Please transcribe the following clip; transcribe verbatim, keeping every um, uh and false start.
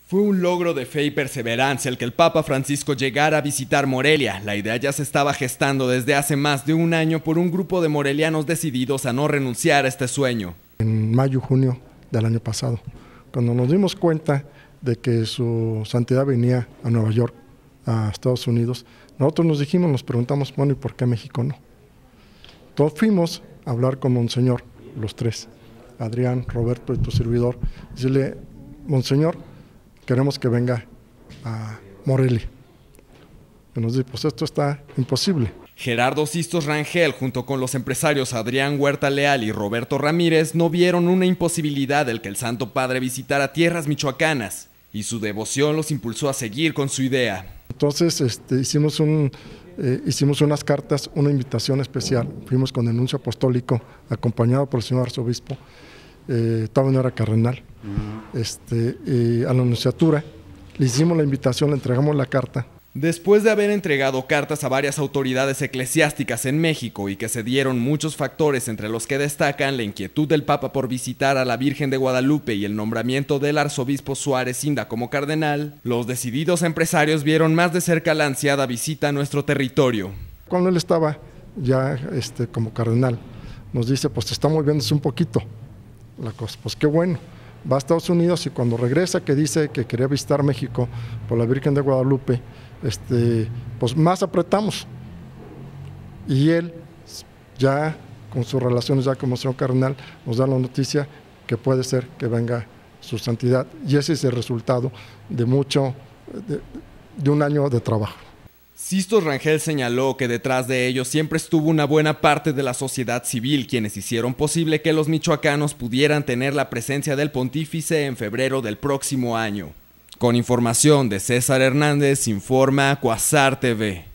Fue un logro de fe y perseverancia el que el Papa Francisco llegara a visitar Morelia. La idea ya se estaba gestando desde hace más de un año por un grupo de morelianos decididos a no renunciar a este sueño. En mayo, junio del año pasado, cuando nos dimos cuenta de que su santidad venía a Nueva York, a Estados Unidos, nosotros nos dijimos, nos preguntamos, bueno, ¿y por qué México no? Entonces fuimos a hablar con Monseñor, los tres, Adrián, Roberto y tu servidor, y decirle, Monseñor, queremos que venga a Morelia. Y nos dice, pues esto está imposible. Gerardo Sistos Rangel, junto con los empresarios Adrián Huerta Leal y Roberto Ramírez, no vieron una imposibilidad del que el Santo Padre visitara tierras michoacanas, y su devoción los impulsó a seguir con su idea. Entonces este, hicimos, un, eh, hicimos unas cartas, una invitación especial. Fuimos con el nuncio apostólico, acompañado por el señor arzobispo, eh, todavía no era cardenal, uh-huh. este, eh, a la nunciatura. Le hicimos la invitación, le entregamos la carta. Después de haber entregado cartas a varias autoridades eclesiásticas en México y que se dieron muchos factores entre los que destacan la inquietud del Papa por visitar a la Virgen de Guadalupe y el nombramiento del arzobispo Suárez Inda como cardenal, los decididos empresarios vieron más de cerca la ansiada visita a nuestro territorio. Cuando él estaba ya este, como cardenal, nos dice, pues estamos viéndose un poquito la cosa, pues qué bueno. Va a Estados Unidos y cuando regresa, que dice que quería visitar México por la Virgen de Guadalupe, este, pues más apretamos. Y él, ya con sus relaciones ya como señor cardenal, nos da la noticia que puede ser que venga su santidad. Y ese es el resultado de mucho, de, de un año de trabajo. Sistos Rangel señaló que detrás de ellos siempre estuvo una buena parte de la sociedad civil, quienes hicieron posible que los michoacanos pudieran tener la presencia del pontífice en febrero del próximo año. Con información de César Hernández, informa Quasar T V.